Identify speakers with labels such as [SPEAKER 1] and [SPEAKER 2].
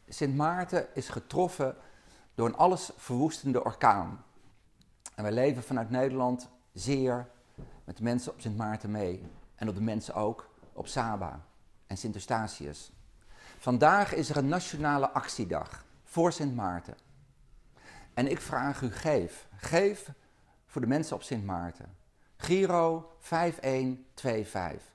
[SPEAKER 1] Sint Maarten is getroffen door een allesverwoestende orkaan. En wij leven vanuit Nederland zeer met de mensen op Sint Maarten mee. En op de mensen ook op Saba en Sint Eustatius. Vandaag is er een nationale actiedag voor Sint Maarten. En ik vraag u, geef voor de mensen op Sint Maarten. Giro 5125.